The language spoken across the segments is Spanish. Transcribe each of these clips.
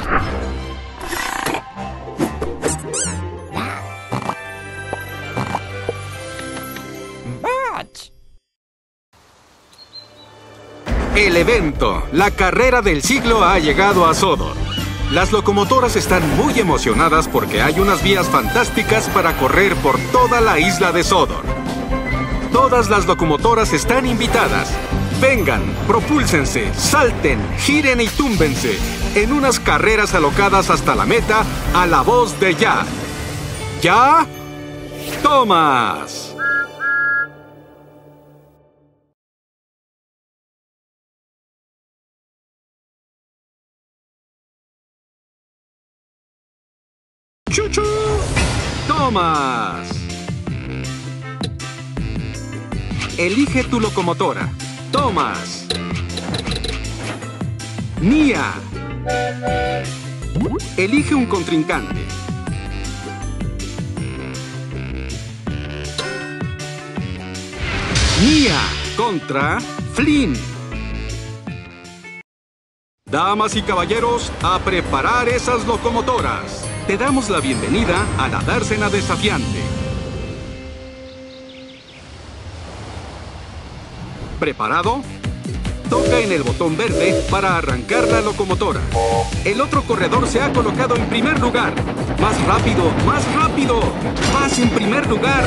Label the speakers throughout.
Speaker 1: El evento, la carrera del siglo, ha llegado a Sodor. Las locomotoras están muy emocionadas porque hay unas vías fantásticas para correr por toda la isla de Sodor. Todas las locomotoras están invitadas. Vengan, propúlsense, salten, giren y túmbense en unas carreras alocadas hasta la meta a la voz de Ya. ¡Ya! ¡Tomas! ¡Chuchu! ¡Tomas! Elige tu locomotora. ¡Tomas! Nia. Elige un contrincante. Nia contra Flynn. Damas y caballeros, a preparar esas locomotoras. Te damos la bienvenida a la dársena desafiante. ¿Preparado? Toca en el botón verde para arrancar la locomotora. El otro corredor se ha colocado en primer lugar. ¡Más rápido! ¡Más rápido! ¡Vas en primer lugar!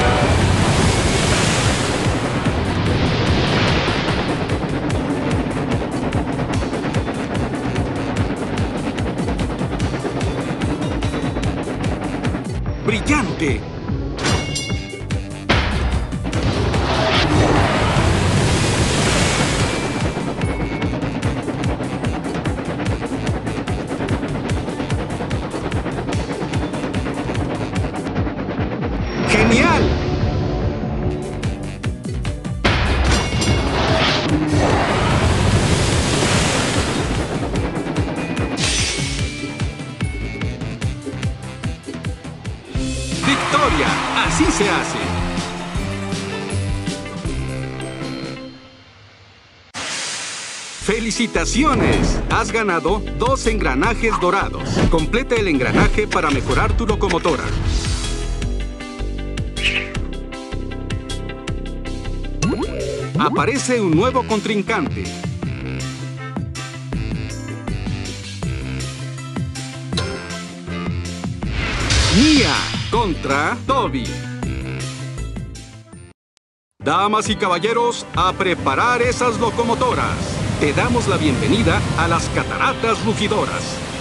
Speaker 1: ¡Brillante! ¡Genial! ¡Victoria! ¡Así se hace! ¡Felicitaciones! Has ganado 2 engranajes dorados. Completa el engranaje para mejorar tu locomotora. Aparece un nuevo contrincante. Nia contra Toby. Damas y caballeros, a preparar esas locomotoras. Te damos la bienvenida a las cataratas rugidoras.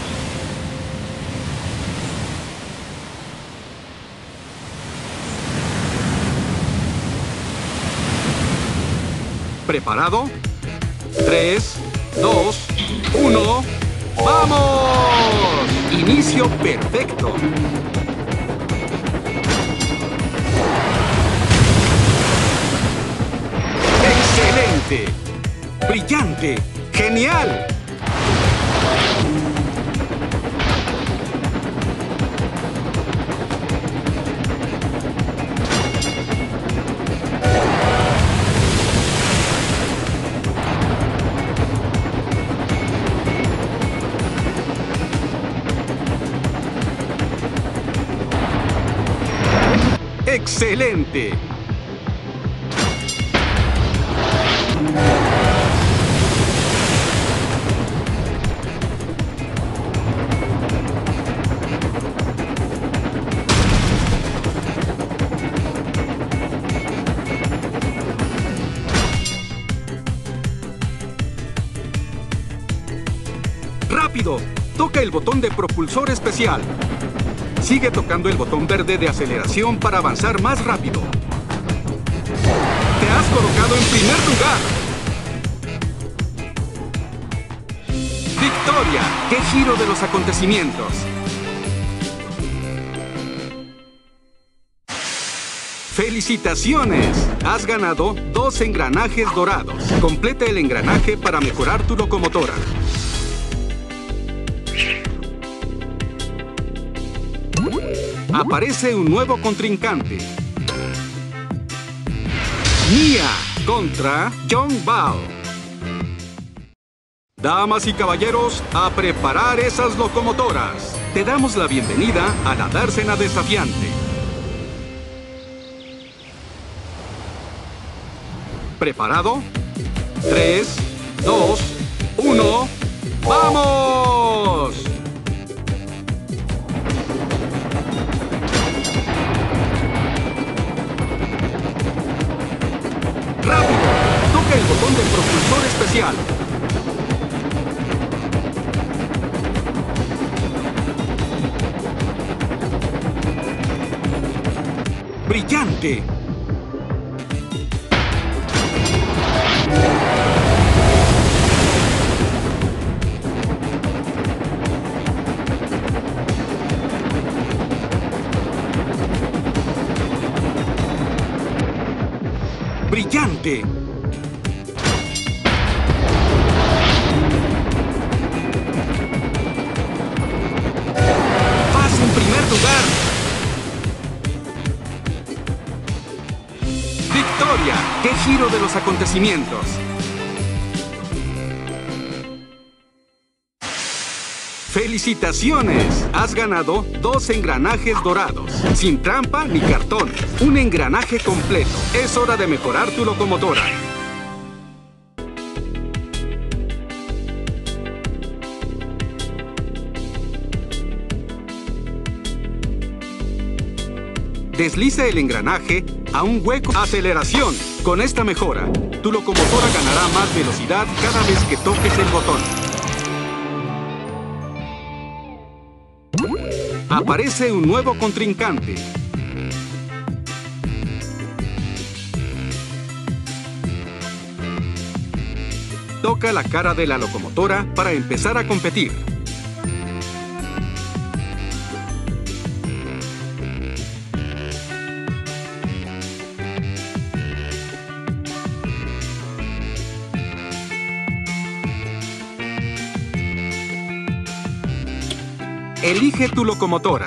Speaker 1: ¿Preparado? 3, 2, 1... ¡Vamos! Inicio perfecto. ¡Excelente! ¡Brillante! ¡Genial! ¡Excelente! ¡Rápido! Toca el botón de propulsor especial. Sigue tocando el botón verde de aceleración para avanzar más rápido. ¡Te has colocado en primer lugar! ¡Victoria! ¡Qué giro de los acontecimientos! ¡Felicitaciones! Has ganado 2 engranajes dorados. Completa el engranaje para mejorar tu locomotora. Aparece un nuevo contrincante. Nia contra John Ball. Damas y caballeros, a preparar esas locomotoras. Te damos la bienvenida a la dársena desafiante. ¿Preparado? 3, 2, 1, ¡vamos! ¡Rápido! Toca el botón del propulsor especial. ¡Brillante! ¡Brillante! ¡Vas en primer lugar! ¡Victoria! ¡Qué giro de los acontecimientos! ¡Felicitaciones! Has ganado 2 engranajes dorados, sin trampa ni cartón. Un engranaje completo. Es hora de mejorar tu locomotora. Desliza el engranaje a un hueco. ¡Aceleración! Con esta mejora, tu locomotora ganará más velocidad cada vez que toques el botón. Aparece un nuevo contrincante. Toca la cara de la locomotora para empezar a competir. Elige tu locomotora.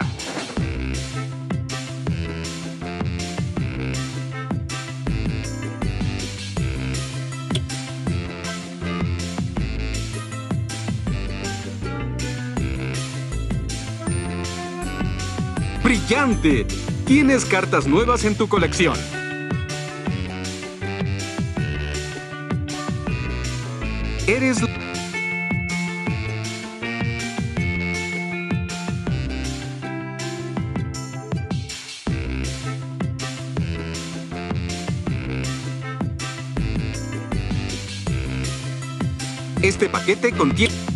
Speaker 1: ¡Brillante! Tienes cartas nuevas en tu colección. Eres... Este paquete contiene...